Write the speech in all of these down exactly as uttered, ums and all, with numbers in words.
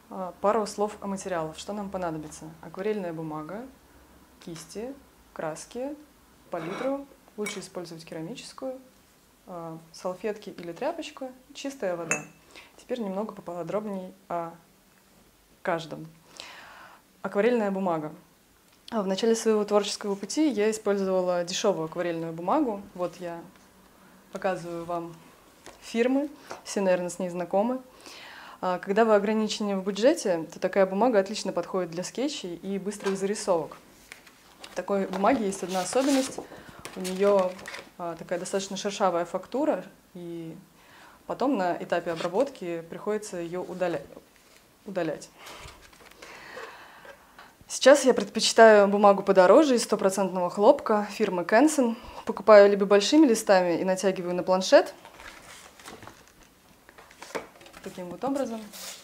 А, Пару слов о материалах. Что нам понадобится? Акварельная бумага, кисти, краски, палитру. Лучше использовать керамическую, а, салфетки или тряпочку, чистая вода. Теперь немного поподробнее о каждом. Акварельная бумага. В начале своего творческого пути я использовала дешевую акварельную бумагу. Вот я показываю вам фирмы, все, наверное, с ней знакомы. Когда вы ограничены в бюджете, то такая бумага отлично подходит для скетчей и быстрых зарисовок. В такой бумаге есть одна особенность. У нее такая достаточно шершавая фактура, и потом на этапе обработки приходится ее удалять. Сейчас я предпочитаю бумагу подороже из стопроцентного хлопка фирмы Canson. Покупаю либо большими листами и натягиваю на планшет, таким вот образом.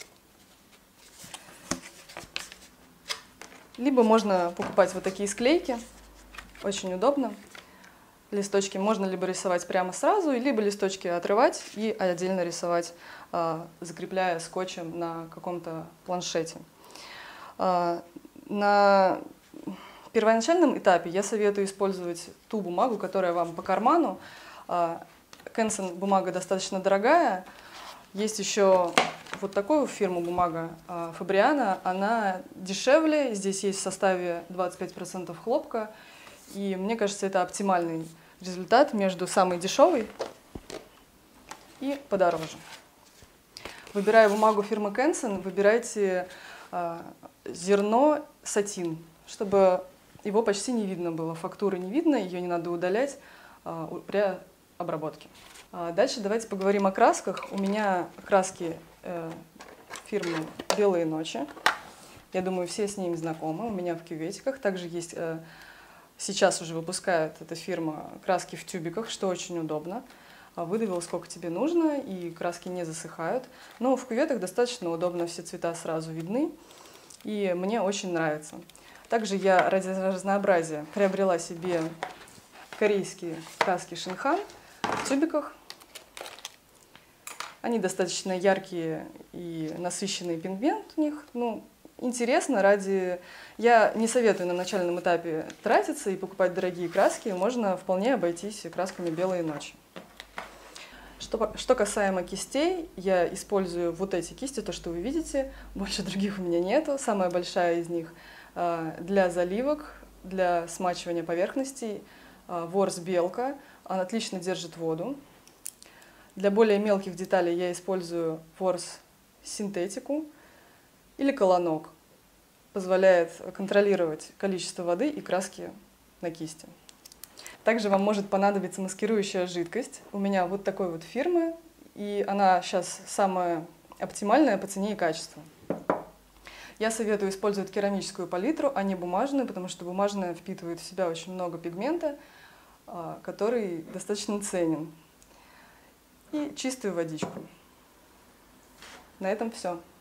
Либо можно покупать вот такие склейки, очень удобно. Листочки можно либо рисовать прямо сразу, либо листочки отрывать и отдельно рисовать, закрепляя скотчем на каком-то планшете. На первоначальном этапе я советую использовать ту бумагу, которая вам по карману. Canson бумага достаточно дорогая. Есть еще вот такую фирму бумага Fabriano, она дешевле, здесь есть в составе двадцать пять процентов хлопка, и мне кажется, это оптимальный результат между самой дешевой и подороже. Выбирая бумагу фирмы Canson, выбирайте зерно сатин, чтобы его почти не видно было, фактуры не видно, ее не надо удалять при обработке. Дальше давайте поговорим о красках. У меня краски э, фирмы «Белые ночи». Я думаю, все с ними знакомы. У меня в кюветиках. Также есть, э, сейчас уже выпускает эта фирма краски в тюбиках, что очень удобно. Выдавил, сколько тебе нужно, и краски не засыхают. Но в кюветах достаточно удобно, все цвета сразу видны. И мне очень нравится. Также я ради разнообразия приобрела себе корейские краски Шинхан в тюбиках. Они достаточно яркие и насыщенный пигмент у них. Ну, интересно, ради... Я не советую на начальном этапе тратиться и покупать дорогие краски. Можно вполне обойтись красками «Белые ночи». Что, что касаемо кистей, я использую вот эти кисти, то, что вы видите. Больше других у меня нету. Самая большая из них для заливок, для смачивания поверхностей. Ворс Белка. Она отлично держит воду. Для более мелких деталей я использую ворс Синтетику или колонок. Позволяет контролировать количество воды и краски на кисти. Также вам может понадобиться маскирующая жидкость. У меня вот такой вот фирмы, и она сейчас самая оптимальная по цене и качеству. Я советую использовать керамическую палитру, а не бумажную, потому что бумажная впитывает в себя очень много пигмента, который достаточно ценен. И чистую водичку. На этом все.